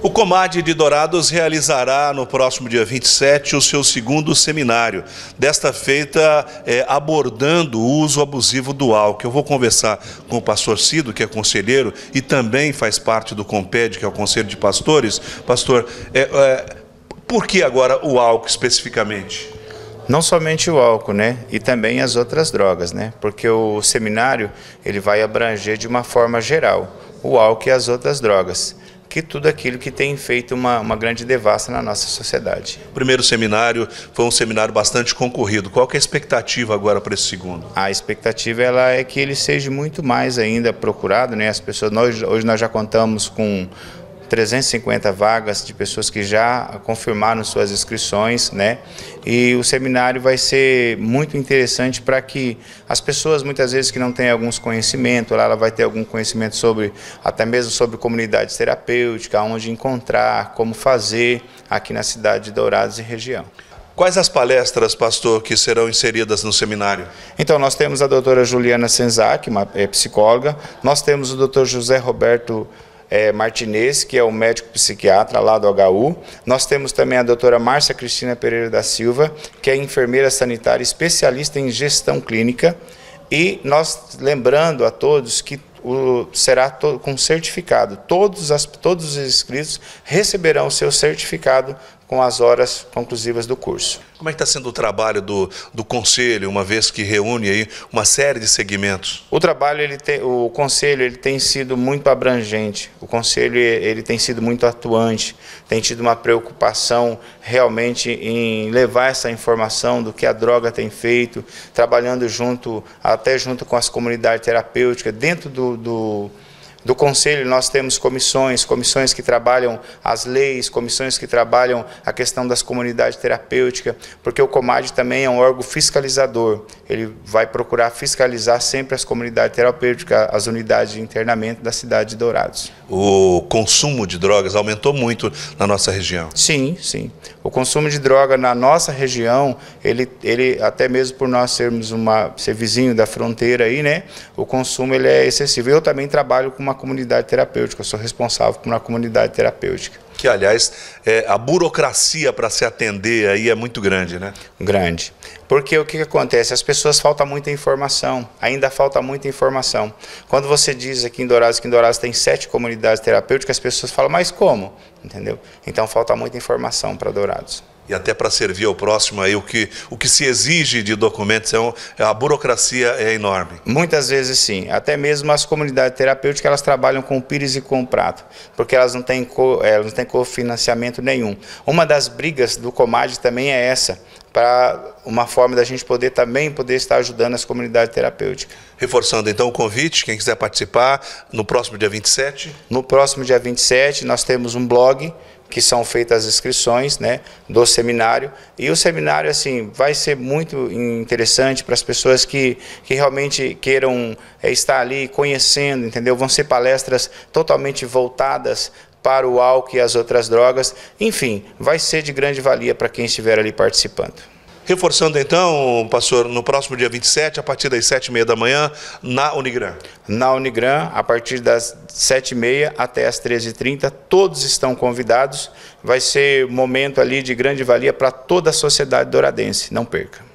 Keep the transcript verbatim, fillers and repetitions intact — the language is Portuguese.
O Comad de Dourados realizará no próximo dia vinte e sete o seu segundo seminário, desta feita é, abordando o uso abusivo do álcool. Eu vou conversar com o pastor Cido, que é conselheiro e também faz parte do COMPED, que é o Conselho de Pastores. Pastor, é, é, por que agora o álcool especificamente? Não somente o álcool, né? E também as outras drogas, né? Porque o seminário ele vai abranger de uma forma geral o álcool e as outras drogas, que tudo aquilo que tem feito uma, uma grande devassa na nossa sociedade. O primeiro seminário foi um seminário bastante concorrido. Qual que é a expectativa agora para esse segundo? A expectativa ela é que ele seja muito mais ainda procurado, né? As pessoas, nós, hoje nós já contamos com trezentas e cinquenta vagas de pessoas que já confirmaram suas inscrições, né? E o seminário vai ser muito interessante para que as pessoas, muitas vezes, que não têm alguns conhecimentos, ela vai ter algum conhecimento sobre, até mesmo sobre comunidades terapêuticas, onde encontrar, como fazer aqui na cidade de Dourados e região. Quais as palestras, pastor, que serão inseridas no seminário? Então, nós temos a doutora Juliana Senzac, uma é, psicóloga, nós temos o doutor José Roberto É, Martinez, que é o médico psiquiatra lá do H U. Nós temos também a doutora Márcia Cristina Pereira da Silva, que é enfermeira sanitária especialista em gestão clínica. E nós lembrando a todos que o, será to, com certificado. Todos, as, todos os inscritos receberão o seu certificado com as horas conclusivas do curso. Como é que está sendo o trabalho do, do Conselho, uma vez que reúne aí uma série de segmentos? O trabalho, ele tem, o Conselho ele tem sido muito abrangente, o Conselho ele tem sido muito atuante, tem tido uma preocupação realmente em levar essa informação do que a droga tem feito, trabalhando junto, até junto com as comunidades terapêuticas. Dentro do, do Do Conselho nós temos comissões, comissões que trabalham as leis, comissões que trabalham a questão das comunidades terapêuticas, porque o Comad também é um órgão fiscalizador, ele vai procurar fiscalizar sempre as comunidades terapêuticas, as unidades de internamento da cidade de Dourados. O consumo de drogas aumentou muito na nossa região? Sim, sim. O consumo de droga na nossa região, ele, ele até mesmo por nós sermos uma, ser vizinho da fronteira aí, né, o consumo ele é excessivo. Eu também trabalho com uma comunidade terapêutica, eu sou responsável por uma comunidade terapêutica. Que, aliás, é, a burocracia para se atender aí é muito grande, né? Grande. Porque o que, que acontece? As pessoas faltam muita informação, ainda falta muita informação. Quando você diz aqui em Dourados que em Dourados tem sete comunidades terapêuticas, as pessoas falam, mas como? Entendeu? Então falta muita informação para Dourados. E até para servir ao próximo, aí, o, que, o que se exige de documentos, é um, a burocracia é enorme. Muitas vezes sim, até mesmo as comunidades terapêuticas elas trabalham com o pires e com o prato, porque elas não têm, co, elas não têm cofinanciamento nenhum. Uma das brigas do Comad também é essa, para uma forma da gente poder também poder estar ajudando as comunidades terapêuticas. Reforçando então o convite, quem quiser participar, no próximo dia vinte e sete? No próximo dia vinte e sete nós temos um blog, que são feitas as inscrições, né, do seminário, e o seminário assim vai ser muito interessante para as pessoas que, que realmente queiram é, estar ali conhecendo, entendeu? Vão ser palestras totalmente voltadas para o álcool e as outras drogas, enfim, vai ser de grande valia para quem estiver ali participando. Reforçando então, pastor, no próximo dia vinte e sete, a partir das sete e meia da manhã, na Unigran. Na Unigran, a partir das sete e meia até as treze e trinta, todos estão convidados. Vai ser um momento ali de grande valia para toda a sociedade douradense, não perca.